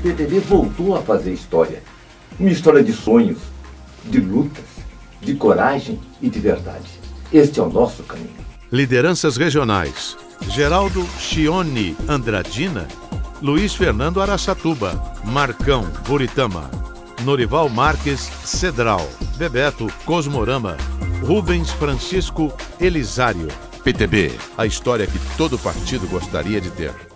PTB voltou a fazer história. Uma história de sonhos, de lutas, de coragem e de verdade. Este é o nosso caminho. Lideranças regionais: Geraldo Chione Andradina, Luiz Fernando Araçatuba, Marcão Buritama, Norival Marques Cedral, Bebeto Cosmorama, Rubens Francisco Elisário. PTB, a história que todo partido gostaria de ter.